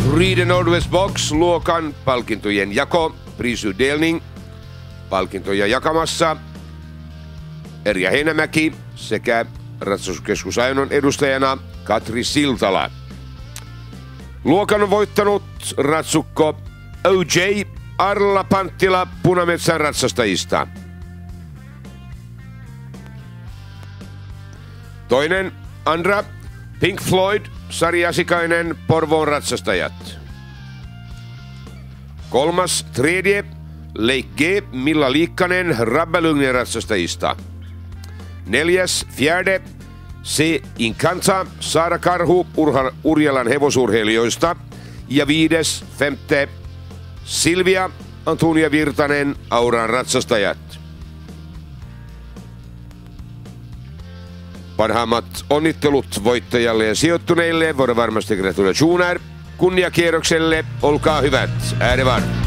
Ride Nordwest Box luokan palkintojen jako, prisutdelning. Palkintoja jakamassa Erja Heinämäki sekä ratsastuskeskus Ajonon edustajana Katri Siltala. Luokan on voittanut ratsukko OJ Arla Panttila Punametsän ratsastajista. Toinen Andra Pink Floyd Sari-Asikainen Porvoon ratsastajat. Kolmas tredje Leik G Milla Liikkanen Rabbelugnen ratsastajista. Neljäs fjärde C Inkanta Saara Karhu Urjalan hevosurheilijoista. Ja viides femte Silvia Antonia Virtanen Auran ratsastajat. Parhaimmat onnittelut voittajalle ja sijoittuneille. Voidaan varmasti gratulationer kunniakierrokselle. Olkaa hyvät. Äärevar.